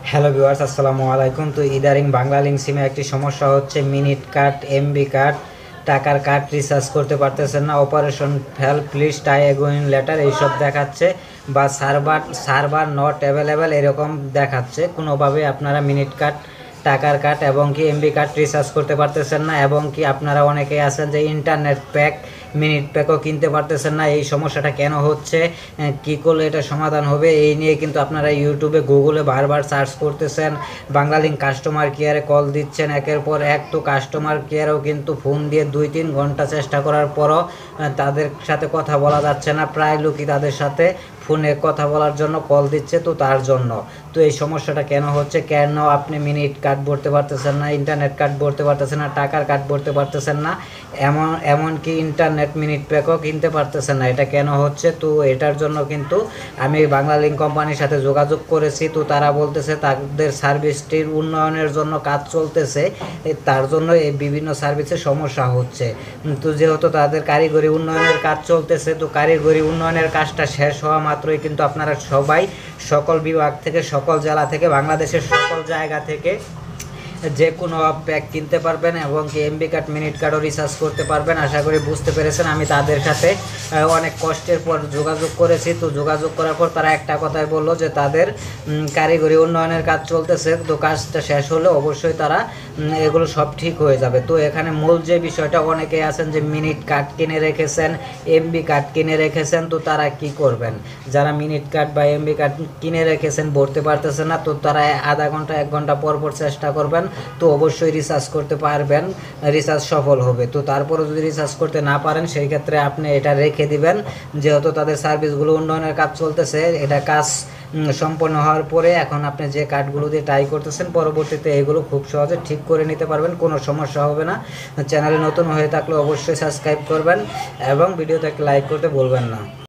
Hello viewers, আসসালামু আলাইকুম। তো ইদারিং বাংলা লিঙ্ক সিমে একটি সমস্যা হচ্ছে, মিনিট কাট, এমবি কাট, টাকার কাট রিচার্জ করতে পারতেছেন না। Operation fail, please try again later এইসব দেখাচ্ছে, বা সার্ভার নট অ্যাভেলেবেল এরকম দেখাচ্ছে। কোনোভাবে আপনারা মিনিট কাট, টাকার কাট এবং কি এমবি কাট রিচার্জ করতে পারতেছেন না, এবং কি আপনারা অনেকেই আছেন যে ইন্টারনেট প্যাক, মিনিট প্যাকও কিনতে পারতেছেন না। এই সমস্যাটা কেন হচ্ছে, কী করলে এটা সমাধান হবে, এই নিয়ে কিন্তু আপনারা ইউটিউবে, গুগলে বারবার সার্চ করতেছেন। বাংলালিংক কাস্টমার কেয়ারে কল দিচ্ছেন একের পর এক। তো কাস্টমার কেয়ারেও কিন্তু ফোন দিয়ে 2-3 ঘন্টা চেষ্টা করার পরও তাদের সাথে কথা বলা যাচ্ছে না। প্রায় লোকই তাদের সাথে ফোনে কথা বলার জন্য কল দিচ্ছে, তো তার জন্য। তো এই সমস্যাটা কেন হচ্ছে, কেন আপনি মিনিট কাট ভরতে পারতেছেন না, ইন্টারনেট কাট ভরতে পারতেছেন না, টাকার কাট ভরতে পারতেছেন না, এমনকি ইন্টারনেট মিনিট প্যাকও কিনতে পারতেছেন না, এটা কেন হচ্ছে? তো এটার জন্য কিন্তু আমি বাংলালিংক কোম্পানির সাথে যোগাযোগ করেছি। তো তারা বলতেছে তাদের সার্ভিসটির উন্নয়নের জন্য কাজ চলতেছে, তার জন্য এই বিভিন্ন সার্ভিসের সমস্যা হচ্ছে। তো যেহেতু তাদের কারিগরি উন্নয়নের কাজ চলতেছে, তো কারিগরি উন্নয়নের কাজটা শেষ হওয়া মাত্রই কিন্তু আপনারা সবাই, সকল বিভাগ থেকে, সকল জেলা থেকে, বাংলাদেশের সকল জায়গা থেকে যে কোনো প্যাক কিনতে পারবেন, এবং কি এমবি কার্ড, মিনিট কার্ডও রিচার্জ করতে পারবেন। আশা করি বুঝতে পেরেছেন। আমি তাদের সাথে অনেক কষ্টের পর যোগাযোগ করেছি। তো যোগাযোগ করার পর তারা একটা কথাই বললো যে তাদের কারিগরি উন্নয়নের কাজ চলতেছে, তো কাজটা শেষ হলে অবশ্যই তারা এগুলো সব ঠিক হয়ে যাবে। তো এখানে মূল যে বিষয়টা, অনেকেই আছেন যে মিনিট কার্ড কিনে রেখেছেন, এমবি কার্ড কিনে রেখেছেন, তো তারা কি করবেন? যারা মিনিট কার্ড বা এমবি কার্ড কিনে রেখেছেন, ভরতে পারতেছেন না, তো তারা আধা ঘন্টা 1 ঘন্টা পর পর চেষ্টা করবেন, তো অবশ্যই রিচার্জ করতে পারবেন, রিচার্জ সফল হবে। তো তারপরে যদি রিচার্জ করতে না পারেন, সেই ক্ষেত্রে আপনি এটা রেখে দিবেন। যেহেতু তাদের সার্ভিসগুলো উন্নয়নের কাজ চলতেছে, এটা কাজ সম্পন্ন হওয়ার পরে এখন আপনি যে কার্ডগুলো দিয়ে ট্রাই করতেছেন, পরবর্তীতে এগুলো খুব সহজে ঠিক করে নিতে পারবেন, কোনো সমস্যা হবে না। চ্যানেলে নতুন হয়ে থাকলে অবশ্যই সাবস্ক্রাইব করবেন এবং ভিডিওতে একটা লাইক করতে ভুলবেন না।